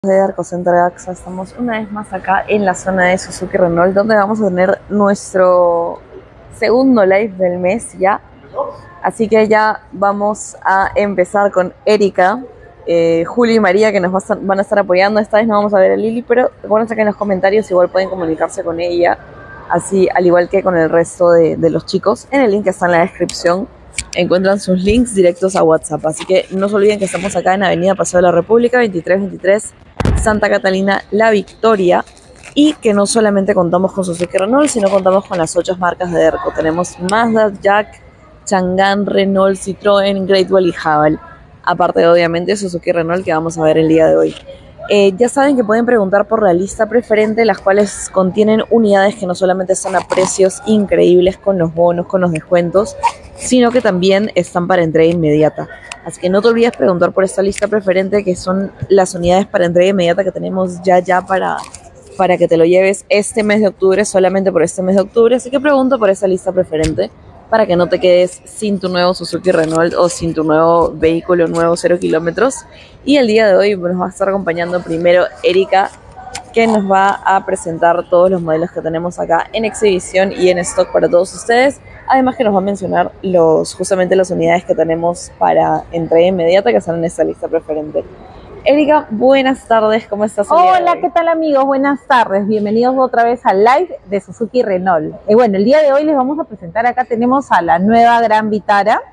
De Arcocenter AXA, estamos una vez más acá en la zona de Suzuki Renault, donde vamos a tener nuestro segundo live del mes ya. Así que ya vamos a empezar con Erika, Juli y María, que nos van a estar apoyando. Esta vez no vamos a ver a Lili, pero recuerden que en los comentarios igual pueden comunicarse con ella, así al igual que con el resto de los chicos. En el link que está en la descripción encuentran sus links directos a WhatsApp. Así que no se olviden que estamos acá en Avenida Paseo de la República, 2323, Santa Catalina, La Victoria, y que no solamente contamos con Suzuki Renault, sino contamos con las 8 marcas de Derco. Tenemos Mazda, Jack, Chang'an, Renault, Citroën, Great Wall y Haval. Aparte de, obviamente, Suzuki Renault, que vamos a ver el día de hoy. Ya saben que pueden preguntar por la lista preferente, las cuales contienen unidades que no solamente están a precios increíbles con los bonos, con los descuentos, sino que también están para entrega inmediata. Así que no te olvides preguntar por esta lista preferente, que son las unidades para entrega inmediata que tenemos ya para que te lo lleves este mes de octubre, solamente por este mes de octubre. Así que pregunta por esa lista preferente para que no te quedes sin tu nuevo Suzuki Renault o sin tu nuevo vehículo nuevo 0 kilómetros. Y el día de hoy nos va a estar acompañando primero Erika, que nos va a presentar todos los modelos que tenemos acá en exhibición y en stock para todos ustedes. Además que nos va a mencionar justamente las unidades que tenemos para entrega inmediata, que están en esta lista preferente. Erika, buenas tardes, ¿cómo estás? Hola, ¿qué tal amigos? Buenas tardes, bienvenidos otra vez al live de Suzuki Renault. Bueno, el día de hoy les vamos a presentar, acá tenemos a la nueva Gran Vitara.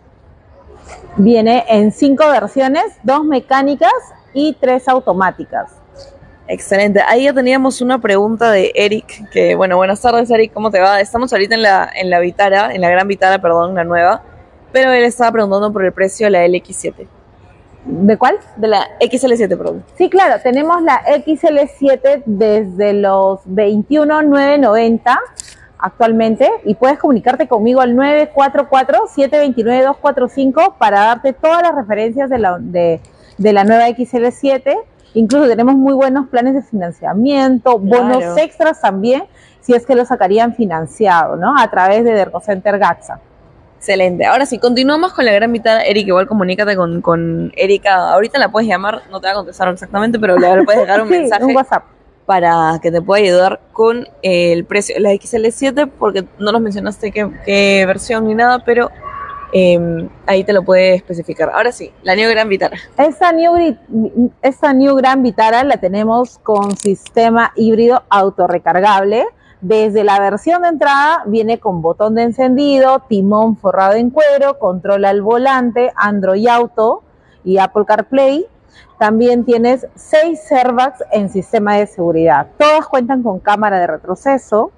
Viene en 5 versiones, 2 mecánicas y 3 automáticas. Excelente, ahí ya teníamos una pregunta de Eric, que bueno, buenas tardes Eric, ¿cómo te va? Estamos ahorita en la Vitara, en la Gran Vitara, perdón, la nueva, pero él estaba preguntando por el precio de la LX7. ¿De cuál? De la XL7, perdón. Sí, claro, tenemos la XL7 desde los 21,990 actualmente, y puedes comunicarte conmigo al 944-729-245 para darte todas las referencias de la nueva XL7. Incluso tenemos muy buenos planes de financiamiento, bonos extras también, si es que lo sacarían financiado, ¿no? A través de Dercocenter AXA. Excelente. Ahora sí, continuamos con la Gran Vitara. Eric, igual comunícate con Erika. Ahorita la puedes llamar, no te va a contestar exactamente, pero le puedes dejar un mensaje, un WhatsApp, para que te pueda ayudar con el precio de la XL7, porque no nos mencionaste qué versión ni nada, pero ahí te lo puede especificar. Ahora sí, la New Gran Vitara. Esta New Gran Vitara la tenemos con sistema híbrido autorrecargable. Desde la versión de entrada viene con botón de encendido, timón forrado en cuero, control al volante, Android Auto y Apple CarPlay. También tienes 6 airbags en sistema de seguridad. Todas cuentan con cámara de retroceso.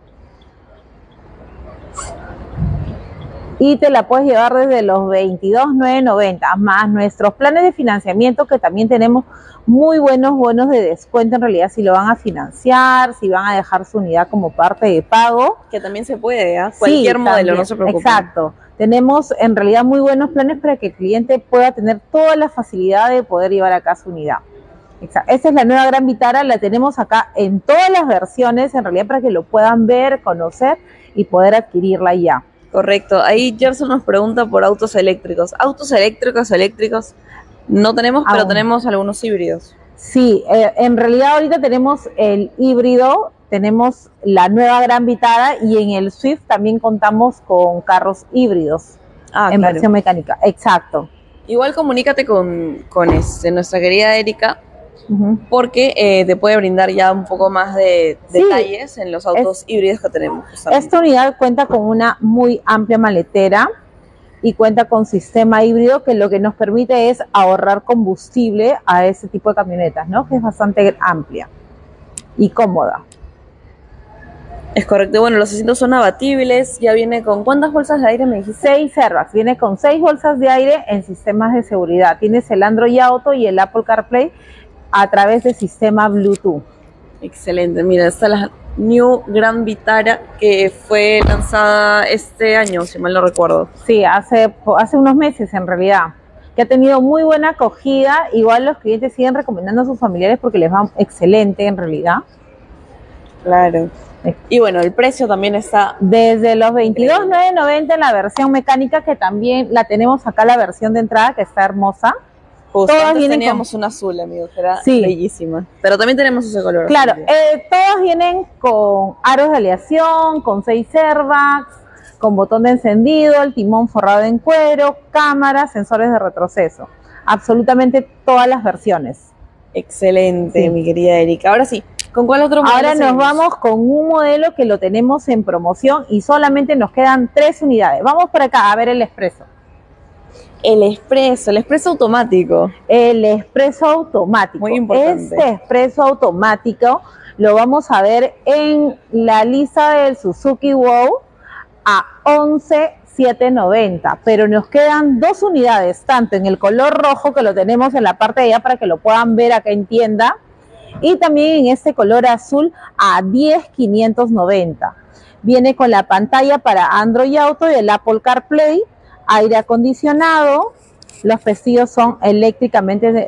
Y te la puedes llevar desde los 22,990, más nuestros planes de financiamiento, que también tenemos muy buenos bonos de descuento en realidad, si lo van a financiar, si van a dejar su unidad como parte de pago. Que también se puede, ¿eh? Cualquier modelo, también, no se preocupen. Exacto. Tenemos en realidad muy buenos planes para que el cliente pueda tener toda la facilidad de poder llevar acá su unidad. Exacto. Esta es la nueva Gran Vitara, la tenemos acá en todas las versiones, en realidad para que lo puedan ver, conocer y poder adquirirla ya. Correcto. Ahí Gerson nos pregunta por autos eléctricos. Autos eléctricos no tenemos, pero tenemos algunos híbridos. Sí, en realidad ahorita tenemos el híbrido, tenemos la nueva Gran Vitara, y en el Swift también contamos con carros híbridos en versión mecánica. Exacto. Igual comunícate con nuestra querida Erika, porque te puede brindar ya un poco más de detalles en los autos híbridos que tenemos. Esta unidad cuenta con una muy amplia maletera y cuenta con sistema híbrido, que lo que nos permite es ahorrar combustible a ese tipo de camionetas, ¿no? Que es bastante amplia y cómoda. Es correcto. Bueno, los asientos son abatibles. Ya viene con ¿cuántas bolsas de aire me dijiste? 6 airbags. Viene con 6 bolsas de aire en sistemas de seguridad. Tienes el Android Auto y el Apple CarPlay a través del sistema Bluetooth. Excelente. Mira, esta es la New Gran Vitara, que fue lanzada este año, si mal no recuerdo. Sí, hace unos meses en realidad, que ha tenido muy buena acogida. Igual los clientes siguen recomendando a sus familiares porque les va excelente en realidad. Claro. Y bueno, el precio también está desde los 22,990 en la versión mecánica, que también la tenemos acá, la versión de entrada, que está hermosa. Justo, Todas antes vienen teníamos una azul, amigos, que era Sí. bellísima. Pero también tenemos ese color. Claro, así que- todas vienen con aros de aleación, con 6 airbags, con botón de encendido, el timón forrado en cuero, cámaras, sensores de retroceso. Absolutamente todas las versiones. Excelente, Sí. mi querida Erika. Ahora sí, ¿con cuál otro modelo Ahora nos seguimos? vamos con un modelo que lo tenemos en promoción y solamente nos quedan 3 unidades. Vamos por acá a ver el Expreso. El expreso automático. El expreso automático. Muy importante. Este expreso automático lo vamos a ver en la lista del Suzuki Wow a 11,790, pero nos quedan 2 unidades, tanto en el color rojo, que lo tenemos en la parte de allá para que lo puedan ver acá en tienda, y también en este color azul a 10,590. Viene con la pantalla para Android Auto y el Apple CarPlay, aire acondicionado, los pestillos son eléctrico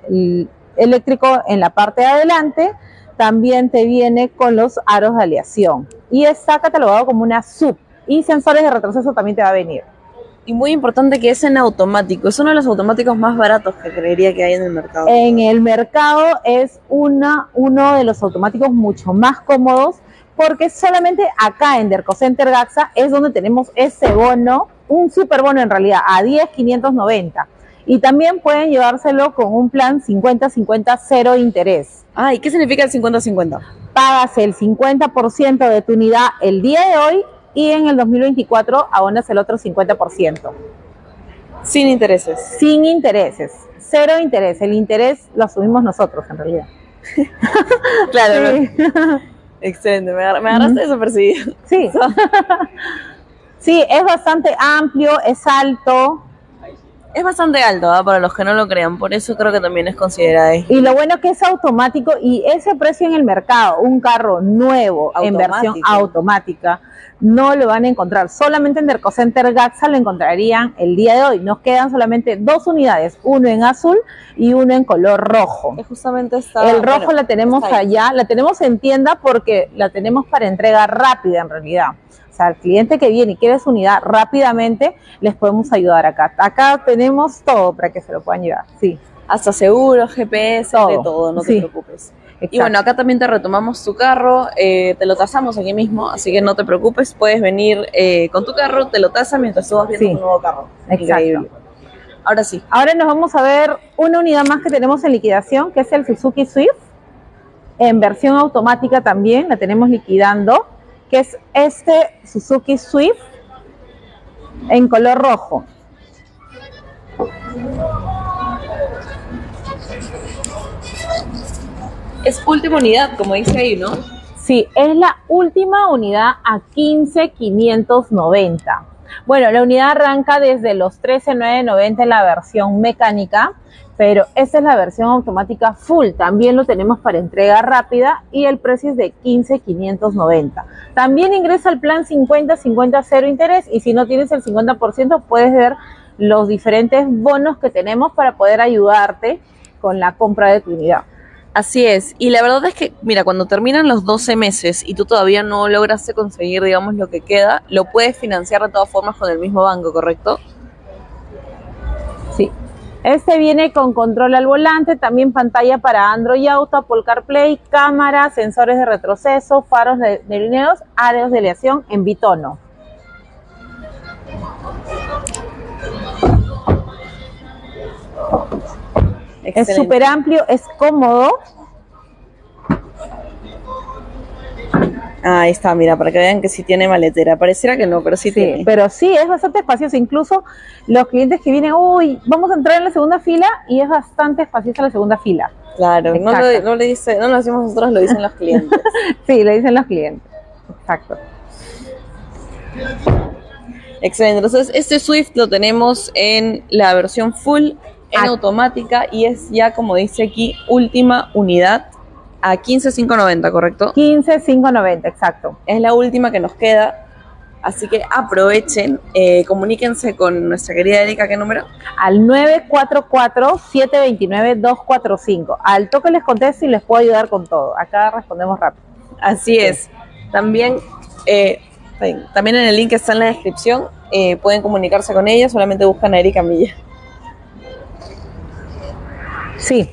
en la parte de adelante, también te viene con los aros de aleación y está catalogado como una SUV y sensores de retroceso también te va a venir. Y muy importante que es en automático. Es uno de los automáticos más baratos que creería que hay en el mercado. En el mercado es uno de los automáticos mucho más cómodos porque solamente acá en Dercocenter Gaxa es donde tenemos ese bono, un super bono en realidad, a 10,590. Y también pueden llevárselo con un plan 50-50 cero interés. Ah, ¿y qué significa el 50-50? Pagas el 50% de tu unidad el día de hoy y en el 2024 abonas el otro 50%. Sin intereses. Sin intereses, cero interés. El interés lo asumimos nosotros en realidad. Claro, Sí. excelente. Me agarraste desapercibido. Sí. Sí, es bastante amplio, es alto. Es bastante alto, ¿ah? Para los que no lo crean. Por eso creo que también es considerada. Y lo bueno que es automático y ese precio en el mercado, un carro nuevo en versión automática, no lo van a encontrar. Solamente en Dercocenter Gaxa lo encontrarían el día de hoy. Nos quedan solamente 2 unidades, uno en azul y uno en color rojo. Es justamente esta. El rojo la tenemos allá, la tenemos en tienda porque la tenemos para entrega rápida en realidad. O sea, al cliente que viene y quiere su unidad rápidamente, les podemos ayudar acá. Acá tenemos todo para que se lo puedan llevar, sí. Hasta seguro, GPS, de todo, no te preocupes. Exacto. Y bueno, acá también te retomamos tu carro, te lo tasamos aquí mismo, así que no te preocupes, puedes venir con tu carro, te lo tasas mientras tú vas viendo tu nuevo carro. Exacto. Increíble. Ahora sí. Ahora nos vamos a ver una unidad más que tenemos en liquidación, que es el Suzuki Swift, en versión automática también, la tenemos liquidando, que es este Suzuki Swift en color rojo. Es última unidad, como dice ahí, ¿no? Sí, es la última unidad a 15,590. Bueno, la unidad arranca desde los 13,990 en la versión mecánica, pero esta es la versión automática full. También lo tenemos para entrega rápida y el precio es de 15,590. También ingresa al plan 50-50 cero interés y si no tienes el 50% puedes ver los diferentes bonos que tenemos para poder ayudarte con la compra de tu unidad. Así es, y la verdad es que, mira, cuando terminan los 12 meses y tú todavía no lograste conseguir, digamos, lo que queda, lo puedes financiar de todas formas con el mismo banco, ¿correcto? Sí. Este viene con control al volante, también pantalla para Android Auto, Apple CarPlay, cámara, sensores de retroceso, faros delineados, aros de aleación en bitono. Excelente. Es súper amplio, es cómodo. Ahí está, mira, para que vean que sí tiene maletera. Pareciera que no, pero sí tiene. Pero sí, es bastante espacioso. Incluso los clientes que vienen, uy, vamos a entrar en la segunda fila, y es bastante espaciosa la segunda fila. Claro, no lo decimos nosotros, lo dicen los clientes. Sí, lo dicen los clientes. Exacto. Excelente. Entonces, este Swift lo tenemos en la versión full, en automática, y es ya, como dice aquí, última unidad a 15,590, ¿correcto? 15,590, exacto. Es la última que nos queda, así que aprovechen, comuníquense con nuestra querida Erika, ¿qué número? Al 944-729-245. Al toque les contesto y les puedo ayudar con todo. Acá respondemos rápido. Así es. También en el link que está en la descripción pueden comunicarse con ella, solamente buscan a Erika Milla. Sí.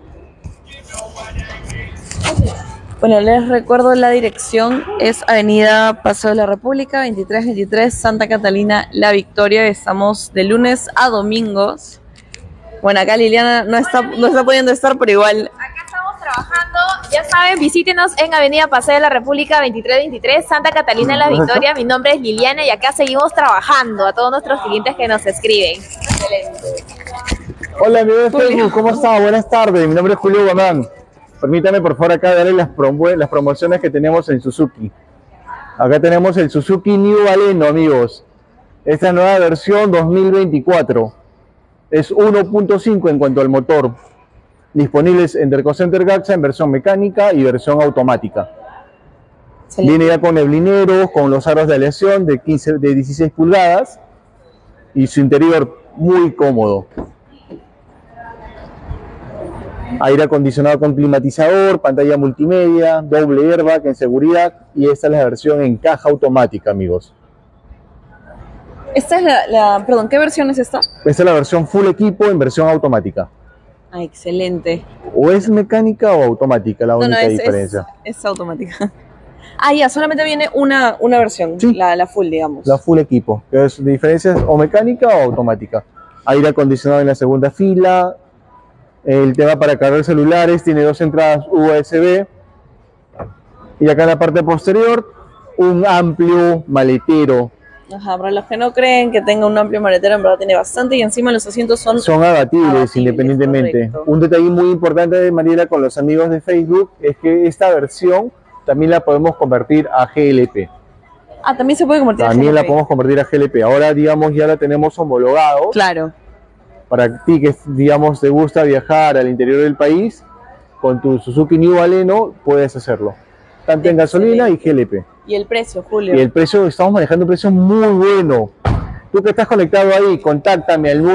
Bueno, les recuerdo la dirección, es Avenida Paseo de la República, 2323, Santa Catalina, La Victoria. Estamos de lunes a domingos. Bueno, acá Liliana no está pudiendo estar, pero igual. Acá estamos trabajando, ya saben, visítenos en Avenida Paseo de la República 2323, Santa Catalina La Victoria. Mi nombre es Liliana y acá seguimos trabajando a todos nuestros clientes que nos escriben. Excelente. Hola amigos de Facebook, ¿cómo está? Buenas tardes, mi nombre es Julio Guamán. Permítame por favor acá darle las promociones que tenemos en Suzuki. Acá tenemos el Suzuki New Baleno, amigos. Esta nueva versión 2024. Es 1.5 en cuanto al motor. Disponibles en Dercocenter Gaxa en versión mecánica y versión automática. Excelente. Viene ya con neblineros, con los aros de aleación de 16 pulgadas y su interior muy cómodo. Aire acondicionado con climatizador, pantalla multimedia, doble airbag en seguridad y esta es la versión en caja automática, amigos. Esta es perdón, ¿qué versión es esta? Esta es la versión full equipo en versión automática. Ah, excelente. O es mecánica o automática, la única diferencia. Es automática. Ah, ya, solamente viene una versión, Sí. la full, digamos. La full equipo, que es diferencia es o mecánica o automática. Aire acondicionado en la segunda fila. El tema para cargar celulares, tiene 2 entradas USB. Y acá en la parte posterior, un amplio maletero. Ajá, para los que no creen que tenga un amplio maletero, en verdad tiene bastante y encima los asientos son Son abatibles independientemente. correcto. Un detalle muy importante de Mariela con los amigos de Facebook es que esta versión también la podemos convertir a GLP. Ah, también se puede convertir en También la GLP. podemos convertir a GLP. Ahora, digamos, ya la tenemos homologado. Claro. Para ti que, digamos, te gusta viajar al interior del país, con tu Suzuki New Baleno puedes hacerlo. Tanto en gasolina y GLP. ¿Y el precio, Julio? Y el precio, estamos manejando un precio muy bueno. Tú que estás conectado ahí, contáctame al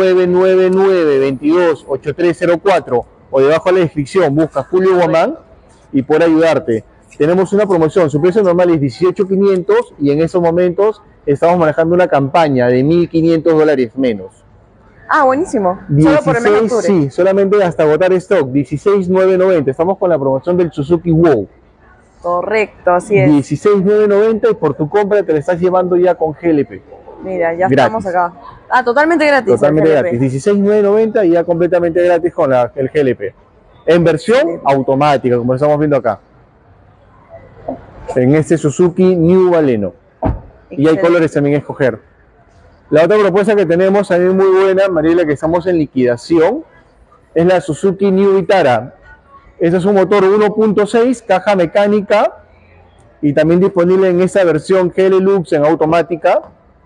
999-22-8304 o debajo de la descripción busca Julio Guamán y por ayudarte. Tenemos una promoción, su precio normal es 18.500 y en estos momentos estamos manejando una campaña de $1.500 menos. Ah, buenísimo. Solo por el mes de octubre. Sí, solamente hasta agotar stock, 16.990. Estamos con la promoción del Suzuki Wow. Correcto, así es. 16.990 y por tu compra te la estás llevando ya con GLP. Mira, ya Gratis. estamos acá. Ah, totalmente gratis. Totalmente el GLP. gratis. 16.990 y ya completamente gratis con el GLP. En versión automática, como estamos viendo acá. En este Suzuki New Baleno. Y hay Excelente. colores también a escoger. La otra propuesta que tenemos también muy buena, Mariela, que estamos en liquidación, es la Suzuki New Vitara. Este es un motor 1.6, caja mecánica y también disponible en esta versión GL Lux en automática.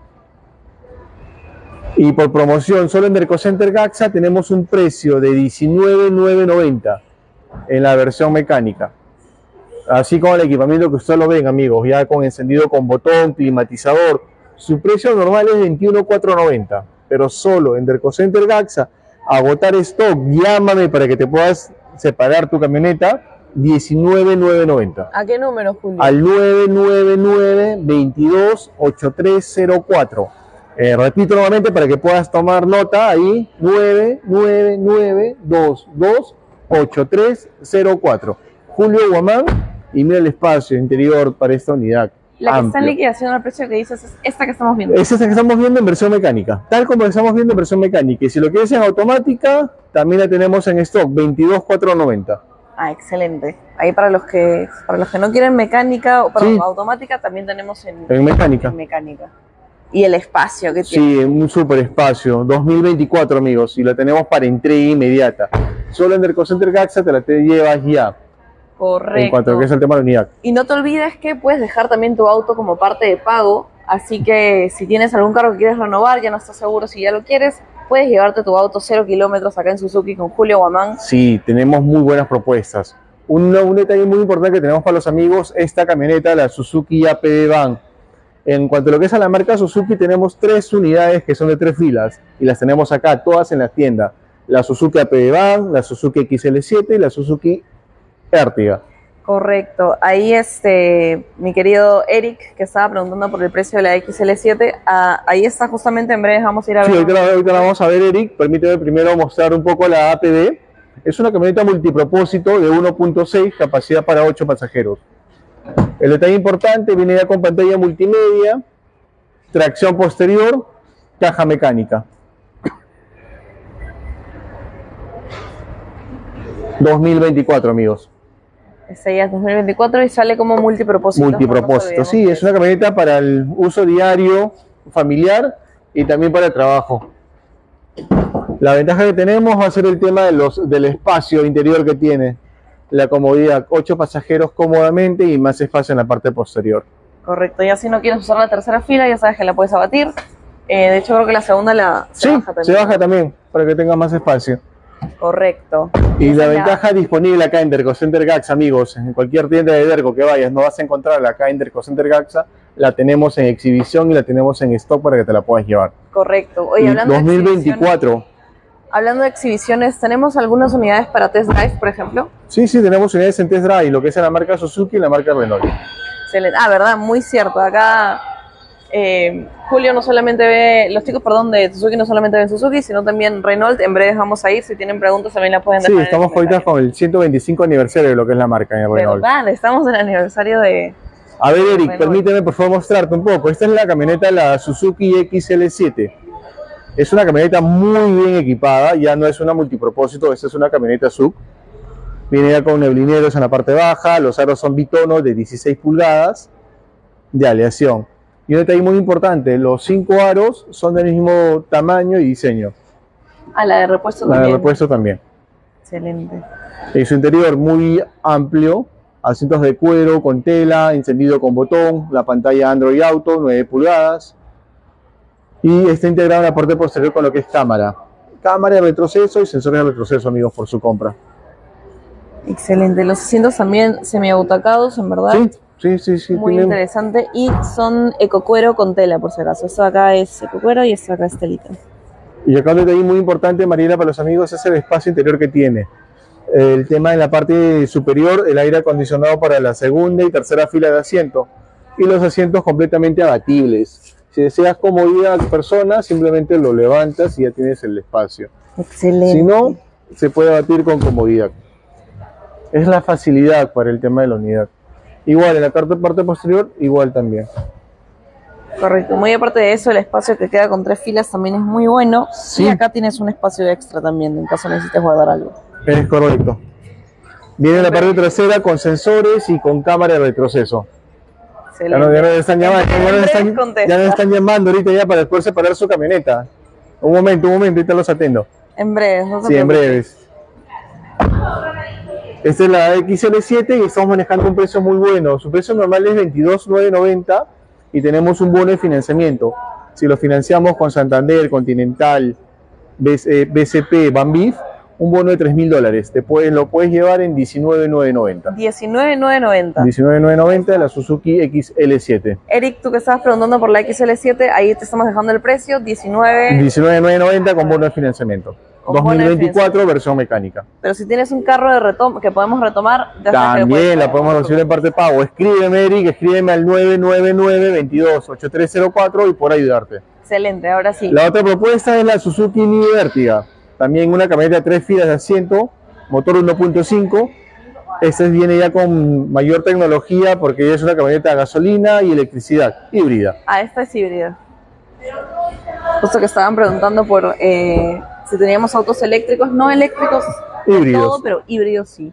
Y por promoción, solo en Dercocenter Gaxa tenemos un precio de 19.990 en la versión mecánica. Así como el equipamiento que ustedes lo ven, amigos, ya con encendido con botón, climatizador. Su precio normal es 21.490, pero solo en Dercocenter Gaxa, agotar stock, llámame para que te puedas separar tu camioneta, 19.990. ¿A qué número, Julio? Al 999-22-8304. Repito nuevamente para que puedas tomar nota ahí, 999-22-8304. Julio Guamán, y mira el espacio interior para esta unidad. La que está en Amplio. liquidación al precio que dices es esta que estamos viendo. Es esta que estamos viendo en versión mecánica, tal como la estamos viendo en versión mecánica. Y si lo quieres en automática, también la tenemos en stock, 22.490. Ah, excelente. Ahí para los que no quieren mecánica o perdón, Sí. automática, también tenemos en Mecánica. mecánica. Y el espacio que tiene. Sí, un super espacio, 2024 amigos, y la tenemos para entrega inmediata. Solo en Dercocenter Gaxa te la te llevas ya, Correcto. en cuanto a lo que es el tema de la unidad. Y no te olvides que puedes dejar también tu auto como parte de pago, así que si tienes algún carro que quieres renovar, ya no estás seguro si ya lo quieres, puedes llevarte tu auto 0 kilómetros acá en Suzuki con Julio Guamán. Sí, tenemos muy buenas propuestas. Un detalle muy importante que tenemos para los amigos, esta camioneta, la Suzuki APD Van. En cuanto a lo que es a la marca Suzuki, tenemos 3 unidades que son de 3 filas y las tenemos acá, todas en la tienda. La Suzuki APD Van, la Suzuki XL7 y la Suzuki Ertiga. Correcto. Ahí mi querido Eric, que estaba preguntando por el precio de la XL7, ahí está justamente, en breve vamos a ir a ver. Sí, ahorita la vamos a ver, Eric. Permíteme primero mostrar un poco la APD. Es una camioneta multipropósito de 1.6, capacidad para 8 pasajeros. El detalle importante, viene ya con pantalla multimedia, tracción posterior, caja mecánica. 2024, amigos. Ese ya es 2024 y sale como multipropósito. Multipropósito, sí, es una camioneta para el uso diario, familiar y también para el trabajo. La ventaja que tenemos va a ser el tema del espacio interior que tiene. La comodidad, 8 pasajeros cómodamente y más espacio en la parte posterior. Correcto, ya si no quieres usar la tercera fila, ya sabes que la puedes abatir. De hecho, creo que la segunda se baja también. Se baja también, para que tenga más espacio. Correcto. Y la ventaja disponible acá en Dercocenter Gaxa, amigos, en cualquier tienda de Derco que vayas, no vas a encontrarla acá en Dercocenter Gaxa, la tenemos en exhibición y la tenemos en stock para que te la puedas llevar. Correcto. Oye, Y hablando 2024. Hablando de exhibiciones, ¿tenemos algunas unidades para test drive, por ejemplo? Sí, tenemos unidades en test drive, lo que es la marca Suzuki y la marca Renault. Excelente. Ah, verdad, muy cierto. Acá Julio no solamente ve, los chicos, perdón, de Suzuki no solamente ven Suzuki, sino también Renault. En breve vamos a ir, si tienen preguntas también la pueden dejar. Sí, estamos ahorita con el 125 aniversario de lo que es la marca en Renault. ¿Verdad? Estamos en el aniversario de... A ver, Eric, permíteme por favor mostrarte un poco. Esta es la camioneta, la Suzuki XL7. Es una camioneta muy bien equipada, ya no es una multipropósito, esta es una camioneta SUV. Viene ya con neblineros en la parte baja, los aros son bitono de 16 pulgadas de aleación. Y un detalle muy importante, los 5 aros son del mismo tamaño y diseño. Ah, la de repuesto también. La de repuesto también. Excelente. En su interior muy amplio, asientos de cuero con tela, encendido con botón, la pantalla Android Auto, 9 pulgadas. Y está integrado en la parte posterior con lo que es cámara. Cámara de retroceso y sensores de retroceso, amigos, por su compra. Excelente. Los asientos también semi-abutacados, en verdad. Sí. Muy interesante. Y son ecocuero con tela, por si acaso. Esto acá es ecocuero y esto acá es telita. Y acá un detalle muy importante, Mariela, para los amigos, es el espacio interior que tiene. El tema en la parte superior, el aire acondicionado para la segunda y tercera fila de asiento. Y los asientos completamente abatibles. Si deseas comodidad persona, simplemente lo levantas y ya tienes el espacio. Excelente. Si no, se puede abatir con comodidad. Es la facilidad para el tema de la unidad. Igual, en la parte posterior, igual también. Correcto. Muy aparte de eso, el espacio que queda con 3 filas también es muy bueno. Sí. Y acá tienes un espacio extra también, en caso necesites guardar algo. Es correcto. Viene la parte trasera con sensores y con cámara de retroceso. Ya nos están llamando, ya nos están llamando ahorita ya para después separar su camioneta. Un momento, ahorita los atendo. En breves, no se Sí, en breves. Esta es la XL7 y estamos manejando un precio muy bueno. Su precio normal es 22.990 y tenemos un bono de financiamiento. Si lo financiamos con Santander, Continental, BCP, Banbif, un bono de $3.000. Lo puedes llevar en 19.990. 19.990. 19.990 de la Suzuki XL7. Eric, tú que estabas preguntando por la XL7, ahí te estamos dejando el precio, 19.990 con bono de financiamiento. 2024 versión mecánica. Pero si tienes un carro de que podemos retomar, ya también la podemos recibir en parte de pago. Escríbeme, Eric, escríbeme al 999-22-8304 y por ayudarte. Excelente, ahora sí. La otra propuesta es la Suzuki New Vertiga. También una camioneta de 3 filas de asiento, motor 1.5. Esta viene ya con mayor tecnología porque es una camioneta a gasolina y electricidad, híbrida. Ah, esta es híbrida. Justo que estaban preguntando por si teníamos autos eléctricos, no eléctricos, híbridos. Todo, pero híbridos sí.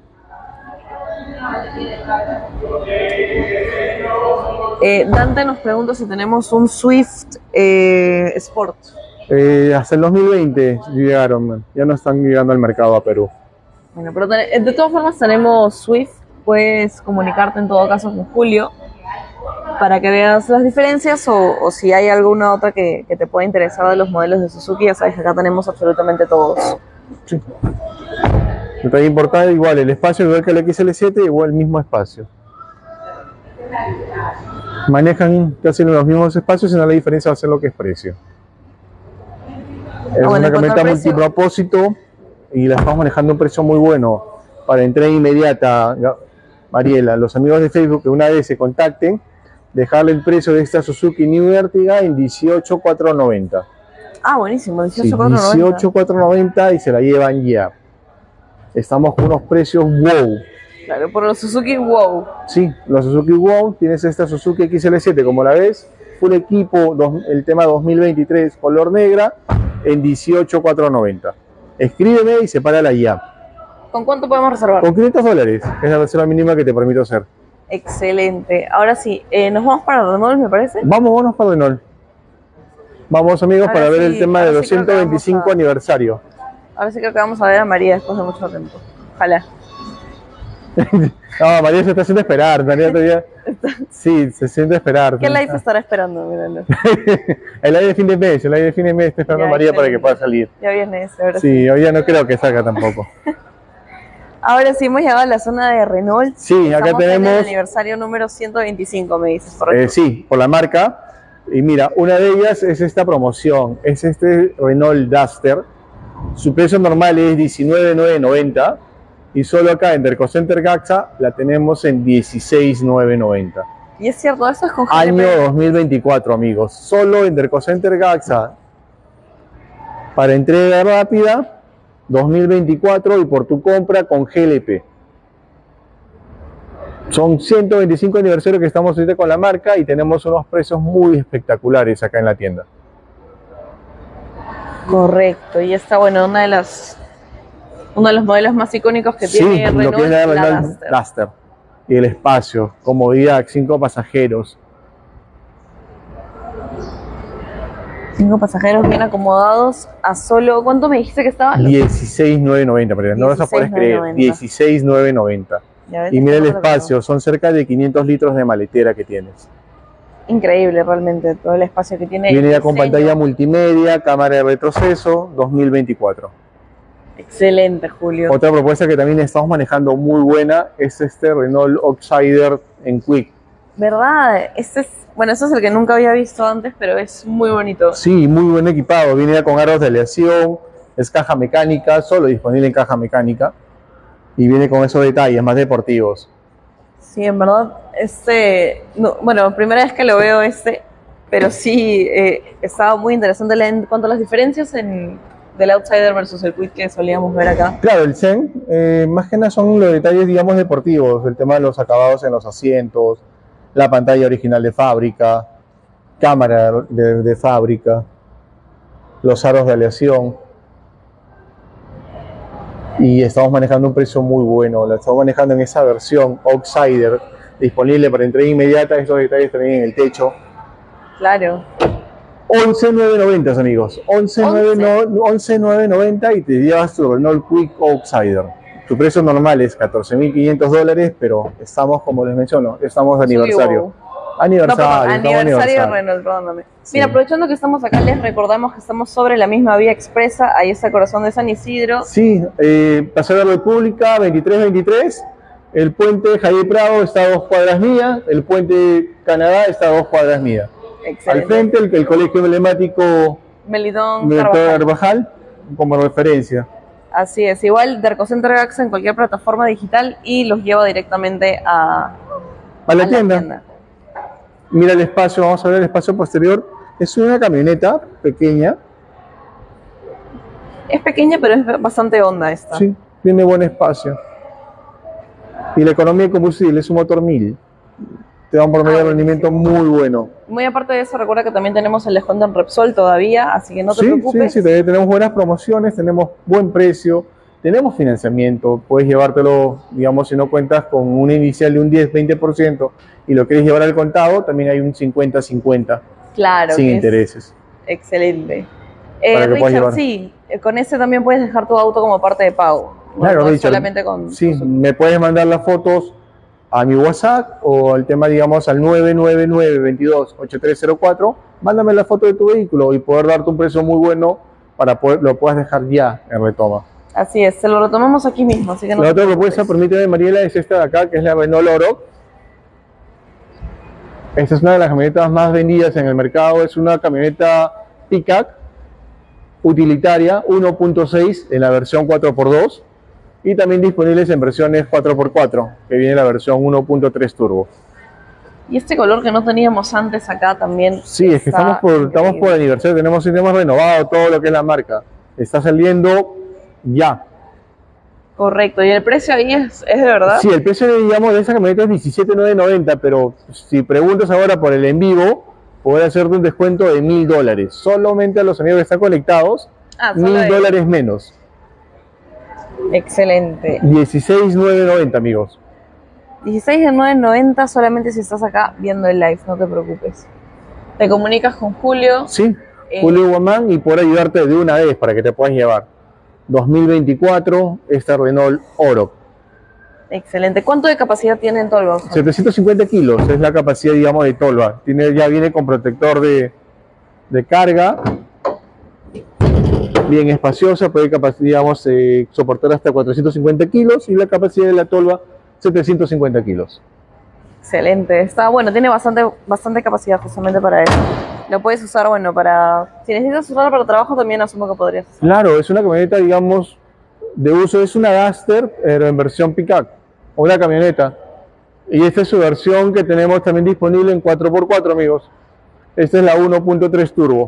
Dante nos pregunta si tenemos un Swift Sport. Hasta el 2020 llegaron, ya no están llegando al mercado a Perú. Bueno, pero de todas formas tenemos Swift, puedes comunicarte en todo caso con Julio para que veas las diferencias o si hay alguna otra que te pueda interesar de los modelos de Suzuki. Ya sabes que acá tenemos absolutamente todos. Sí. Detalle importante, igual el espacio igual que el XL7, igual el mismo espacio. Manejan casi los mismos espacios, sino la diferencia va a ser lo que es precio. Es una camioneta multipropósito y la estamos manejando a un precio muy bueno para entrega inmediata. Mariela, los amigos de Facebook que una vez se contacten, dejarle el precio de esta Suzuki New Vertiga en 18.490. Ah, buenísimo, 18.490. Sí, 18.490 y se la llevan ya. estamos con unos precios wow. Claro, por los Suzuki Wow. Sí, los Suzuki Wow, tienes esta Suzuki XL7, como la ves, full equipo, el tema 2023, color negra, en 18,490. Escríbeme y sepárala ya. ¿Con cuánto podemos reservar? Con $500, es la reserva mínima que te permito hacer. Excelente. Ahora sí, nos vamos para Renault, me parece. Vámonos para Renault. Vamos, amigos, Ahora para ver sí, el tema del ahora sí creo que 225 vamos a- aniversario. Ahora sí creo que vamos a ver a María después de mucho tiempo. Ojalá. No, María se está haciendo esperar. María todavía... Sí, se siente esperar. ¿Qué live estará esperando? Míralo. El live de fin de mes, el live de fin de mes está esperando Ya, a María para que excelente. pueda salir. Ya viene ese, ahora sí. Sí, hoy ya no creo que salga tampoco. Ahora sí hemos llegado a la zona de Renault. Sí, acá Estamos en tenemos... el aniversario número 125, me dices, correcto. Sí, por la marca. Y mira, una de ellas es esta promoción, es este Renault Duster. Su precio normal es 19,990 y solo acá en Dercocenter Gaxa la tenemos en 16,990. Y es cierto, eso es con Año GLP. 2024, amigos. Solo en Dercocenter Gaxa. Para entrega rápida, 2024 y por tu compra con GLP. Son 125 aniversario que estamos ahorita con la marca y tenemos unos precios muy espectaculares acá en la tienda. Correcto, y está bueno, uno de los modelos más icónicos que Sí, tiene lo Renault, que es la la Renault Duster. Duster. Y el espacio, comodidad, 5 pasajeros. 5 pasajeros bien acomodados a solo, ¿cuánto me dijiste que estaba? 16,990, pero no vas a poder creer, 16,990. Ya ves, Y mira el está barato. espacio, son cerca de 500 litros de maletera que tienes. Increíble realmente todo el espacio que tiene. Viene el ya con diseño. pantalla multimedia, cámara de retroceso, 2024. Excelente, Julio. Otra propuesta que también estamos manejando muy buena es este Renault Outsider en Quick. ¿Verdad? Este es, bueno, ese es el que nunca había visto antes, pero es muy bonito. Sí, muy buen equipado. Viene ya con aros de aleación, es caja mecánica, solo disponible en caja mecánica. Y viene con esos detalles más deportivos. Sí, en verdad, no, bueno, primera vez que lo veo pero sí, estaba muy interesante en cuanto a las diferencias del Outsider versus el Quick que solíamos ver acá. Claro, el Zen, más que nada son los detalles, digamos, deportivos. El tema de los acabados en los asientos, la pantalla original de fábrica, cámara de fábrica, los aros de aleación. Y estamos manejando un precio muy bueno. Lo estamos manejando en esa versión Outsider, disponible para entrega inmediata. Estos detalles también en el techo. Claro. 11,990, amigos. 11,990 y te llevas tu Renault Quick Outsider. Tu precio normal es $14,500, pero estamos, como les menciono, estamos de aniversario. Wow. Aniversario, No, perdón, estamos aniversario de Renault, perdóname. Sí. Mira, aprovechando que estamos acá, les recordamos que estamos sobre la misma vía expresa. Ahí está Corazón de San Isidro. Sí, Paseo de la República, 2323. El puente Javier Prado está a 2 cuadras mías. El puente Canadá está a 2 cuadras mías. Al Excelente. frente, el colegio emblemático Melitón de Carvajal. Carvajal, como referencia. Así es, igual Dercocenter Gaxa en cualquier plataforma digital y los lleva directamente a A la tienda. Mira el espacio, vamos a ver el espacio posterior. Es una camioneta pequeña. Es pequeña, pero es bastante honda esta. Sí, tiene buen espacio. Y la economía de combustible es un motor 1000. Te da un promedio de rendimiento muy bueno. Muy aparte de eso, recuerda que también tenemos el descuento en Repsol todavía, así que no te Sí, preocupes. sí, todavía tenemos buenas promociones, tenemos buen precio, tenemos financiamiento. Puedes llevártelo, digamos, si no cuentas con una inicial de un 10-20% y lo quieres llevar al contado, también hay un 50-50 Claro. sin que es intereses. excelente. Para que puedas Richard, llevar. sí, con ese también puedes dejar tu auto como parte de pago. Claro, no es Richard. solamente con... Sí, me puedes mandar las fotos a mi WhatsApp o el tema, digamos, al 999-22-8304. Mándame la foto de tu vehículo y poder darte un precio muy bueno para poder lo puedas dejar ya en retoma. Así es, se lo retomamos aquí mismo, así que no La te otra preocupes. propuesta, permíteme, Mariela, es esta de acá, que es la Renault Oro. Esta es una de las camionetas más vendidas en el mercado. Es una camioneta pickup utilitaria 1.6 en la versión 4x2 y también disponibles en versiones 4x4, que viene la versión 1.3 turbo. Y este color que no teníamos antes acá también. Sí, es que está estamos por aniversario, tenemos renovado todo lo que es la marca. Está saliendo ya. Correcto, ¿y el precio ahí es de verdad? Sí, el precio, digamos, de esa camioneta es 17,990, pero si preguntas ahora por el en vivo, podré hacerte un descuento de $1,000. Solamente a los amigos que están conectados, Solo $1,000 menos. Excelente. 16,990, amigos. 16,990 solamente si estás acá viendo el live, no te preocupes. Te comunicas con Julio. Sí, Julio Guamán, y por ayudarte de una vez para que te puedas llevar. 2024, esta Renault Oro. Excelente. ¿Cuánto de capacidad tiene en Tolva? 750 kilos es la capacidad, digamos, de Tolva. Ya viene con protector de carga. Bien espaciosa, puede digamos, soportar hasta 450 kilos y la capacidad de la Tolva 750 kilos. Excelente. Está bueno, tiene bastante capacidad justamente para eso. Lo puedes usar, bueno, si necesitas usarlo para trabajo también asumo que podrías usar. Claro, es una camioneta, digamos, de uso, es una Duster, pero en versión pickup, o una camioneta. Y esta es su versión que tenemos también disponible en 4x4, amigos. Esta es la 1.3 turbo.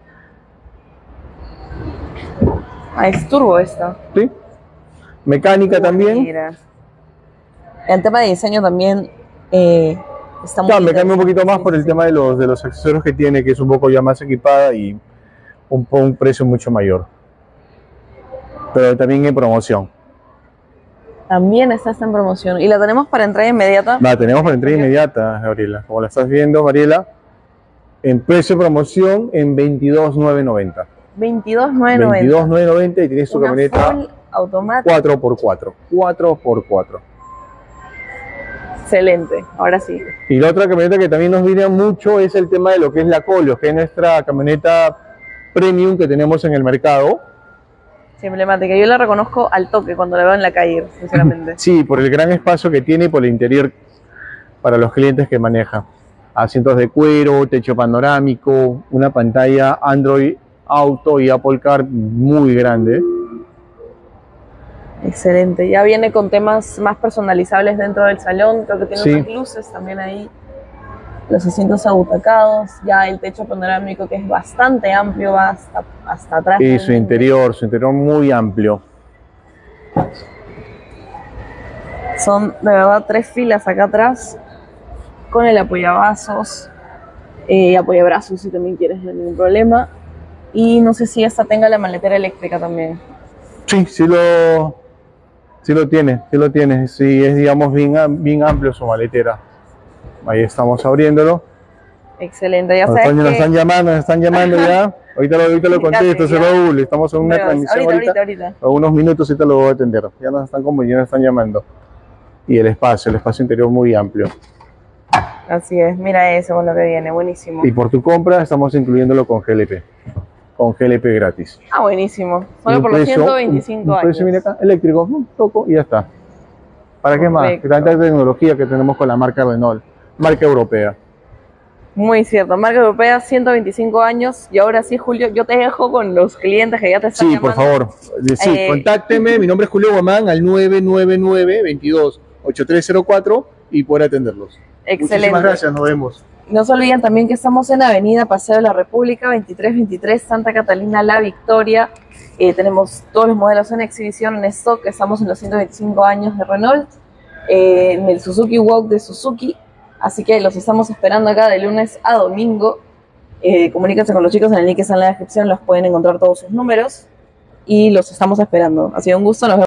Ah, es turbo esta. ¿Sí? Mecánica también. Mira. En tema de diseño también está muy Claro, me cambia un poquito más sí, por el sí. tema de los accesorios que tiene, que es un poco ya más equipada y un precio mucho mayor. Pero también en promoción. También está esta en promoción. ¿Y la tenemos para entrega inmediata? La tenemos para entrega inmediata, Gabriela. Como la estás viendo, Mariela, en precio de promoción en 22,990. 22,990. 22,990 y tienes tu Una camioneta full automática. 4x4. 4x4. Excelente. Ahora sí. Y la otra camioneta que también nos viene mucho es el tema de lo que es la Colio, que es nuestra camioneta premium que tenemos en el mercado. Sí, emblemática. Yo la reconozco al toque cuando la veo en la calle, sinceramente. Sí, por el gran espacio que tiene y por el interior para los clientes que maneja. Asientos de cuero, techo panorámico, una pantalla Android Auto y Apple Car muy grande. Excelente. Ya viene con temas más personalizables dentro del salón. Creo que tiene Sí. unas luces también ahí. Los asientos abutacados. Ya el techo panorámico que es bastante amplio, va hasta atrás. Y su interior muy amplio. Son de verdad 3 filas acá atrás. Con el apoyabrazos. Apoyabrazos si también quieres, no hay ningún problema. Y no sé si esta tenga la maletera eléctrica también. Sí, sí lo tiene. Sí, es, digamos, bien amplio su maletera. Ahí estamos abriéndolo. Excelente, ya Nos sabes están que... nos están llamando ya. Ahorita lo contesto, ya. Raúl. Estamos en una Pero transmisión ahorita. A unos minutos y te lo voy a atender. Ya nos están llamando. Y el espacio interior muy amplio. Así es, mira eso con lo que viene, buenísimo. Y por tu compra estamos incluyéndolo con GLP. Con GLP gratis. Ah, buenísimo. Y Solo un por los precio- 125 un precio, mira años. acá, eléctrico, toco y ya está. ¿Para qué más? Correcto. Tanta tecnología que tenemos con la marca Renault, marca europea. Muy cierto, marca europea, 125 años. Y ahora sí, Julio, yo te dejo con los clientes que ya te están Sí, llamando. por favor. Sí, contácteme. Mi nombre es Julio Guamán al 999-22-8304 y poder atenderlos. Excelente. Muchísimas gracias, nos vemos. No se olviden también que estamos en Avenida Paseo de la República, 2323, Santa Catalina, La Victoria. Tenemos todos los modelos en exhibición en stock. Estamos en los 125 años de Renault, en el Suzuki Walk de Suzuki. Así que los estamos esperando acá de lunes a domingo. Comuníquense con los chicos en el link que está en la descripción, los pueden encontrar todos sus números. Y los estamos esperando. Ha sido un gusto, nos vemos.